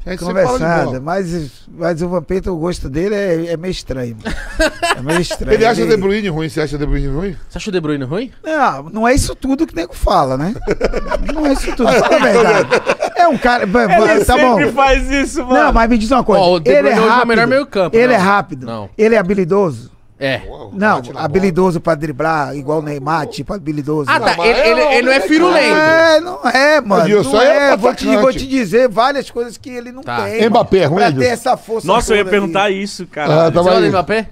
A gente sempre fala de Conversada, bola. mas o Vampeta, o gosto dele é meio estranho. É meio estranho. Ele acha o De Bruyne ruim, você acha o De Bruyne ruim? Você acha o De Bruyne ruim? Não é isso tudo que o nego fala, né? Não é isso tudo, fala a verdade. É um cara... Ele tá bom. sempre faz isso, mano. Não, mas me diz uma coisa. Ó, o De ele Bruyne é hoje é o rápido. melhor meio-campo. Ele Não. é rápido. Não. Ele é habilidoso. É. Não, Bate na bola. habilidoso pra driblar, igual o Neymar, tipo habilidoso. Ah, tá. mas Ele não é firulento. Não é, mano. Edilson, Não é é. Vou atacante. te dizer várias coisas que ele não Tá. tem. Mbappé é mano, ruim, pra ter Edilson? essa força. Nossa, eu ia toda perguntar aí. isso, cara. Tá Você gosta do aí. Mbappé?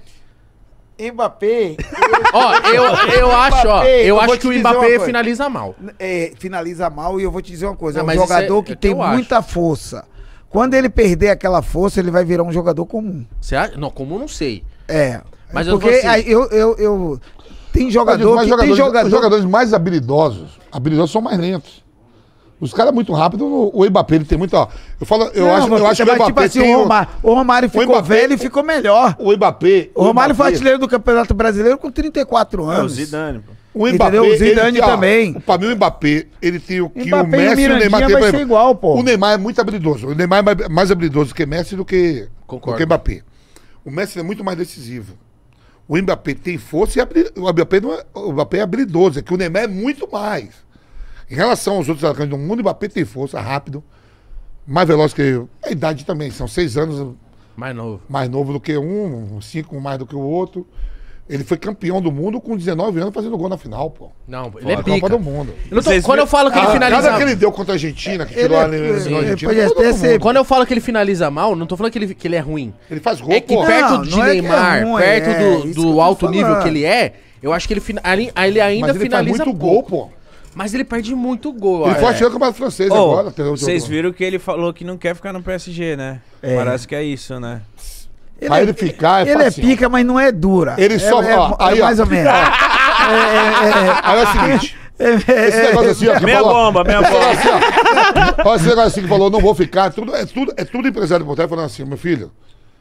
Mbappé. Ó, eu acho, ó. Mbappé, Eu eu acho vou que te o dizer uma Mbappé coisa. finaliza mal. Finaliza mal e eu vou te dizer uma coisa. Não, É um mas isso jogador é que que tem eu acho. muita força. Quando ele perder aquela força, ele vai virar um jogador comum. Você acha? Não, como eu não sei. Mas eu porque vou assim. aí eu tem jogador Mas que tem os jogador. jogadores mais habilidosos são mais lentos. Os caras muito rápidos, o Mbappé, ele tem muito, ó. Eu acho que o mas, Mbappé tipo assim, tem... o Romário ficou Mbappé- velho e ficou melhor. O Mbappé... O Romário foi Mbappé- artilheiro do Campeonato Brasileiro com 34 É o anos. Zidane, pô. O Mbappé, Entendeu? O Zidane ele tem, ó, também. Pra mim, o Mbappé, ele tem o que Mbappé o Messi e o Mirandinha Neymar tem. vai por ser exemplo. igual, pô. O Neymar é muito habilidoso. O Neymar é mais habilidoso que Messi do que Concordo. o Mbappé. O Messi é muito mais decisivo. O Mbappé tem força e o Mbappé é habilidoso. É que o Neymar é muito mais. Em relação aos outros atacantes do mundo, o Mbappé tem força, rápido, mais veloz que... A idade também, são 6 anos Mais novo. mais novo do que um, 5 mais do que o outro. Ele foi campeão do mundo com 19 anos fazendo gol na final, pô. Não, ele é Na pica. Copa do Mundo. Eu não tô- Vocês quando eu falo que ele A finaliza... cada que ele deu contra a Argentina, que tirou a Argentina, pode todo até mundo. ser- Quando eu falo que ele finaliza mal, não tô falando que ele é ruim. Ele faz gol, É que pô. perto Não, de não é que é Neymar, ruim, perto isso que eu do tô alto falando. nível que ele é, eu acho que ele ainda Mas ele faz finaliza muito pouco. gol, pô. Mas ele perde muito gol. Ele ó. foi artilheiro do campeonato francês Ô, agora. vocês viram que ele falou que não quer ficar no PSG, né? Parece que é isso, né? Pra ele ficar, Ele é facinho. pica, mas não é dura. Ele só- ó, aí, ó. mais ou menos. Aí é o seguinte, esse negócio assim, ó, que Meia falou... bomba, meia bomba. Assim, ó, olha esse negócio assim que falou, não vou ficar, é tudo empresário por trás falando assim, meu filho,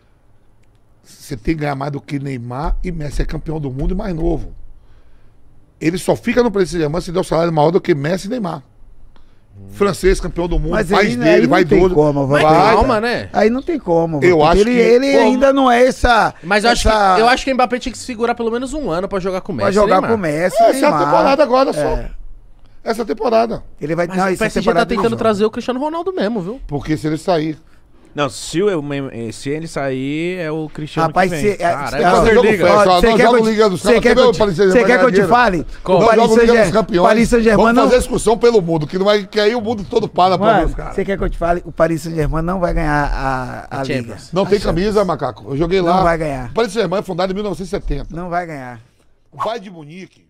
você tem que ganhar mais do que Neymar e Messi é campeão do mundo e mais novo. Ele só fica no Paris Saint-Germain se der um salário maior do que Messi e Neymar. Francês, campeão do mundo, Mas país aí dele, não vai tem doido. como, vai. Calma, né? Aí não tem como. Eu porque acho ele, que- ele Pô, ainda não é essa. Mas eu essa, acho que o Mbappé tinha que se segurar pelo menos um ano pra jogar com o Messi. Pra jogar Neymar. com o Messi. Essa é a Neymar. temporada agora só. É. Essa temporada. Ele vai. Mas não, o essa PSG tá temporada ele tentando joga. trazer o Cristiano Ronaldo mesmo, viu? Porque se ele sair... Não, se ele sair, é o Cristiano Rapaz, que vem. você. Caralho, Não, Super jogo Liga. festa, Você não quer joga que eu Liga dos você Campeões. quer Tá que vendo eu o Paris te- você Saint-Germain quer que eu te ganhando fale? dinheiro? O Não Paris joga Liga dos Saint-Germain- Campeões. Paris Saint-Germain Vamos não. fazer excursão pelo mundo, que não vai que aí o mundo todo para pra Mano, os caras. você quer que eu te fale? O Paris Saint-Germain não vai ganhar a Liga. Champions. Não tem camisa, macaco. Eu joguei lá. Não vai ganhar. O Paris Saint-Germain é fundado em 1970. Não vai ganhar. O Bayern de Munique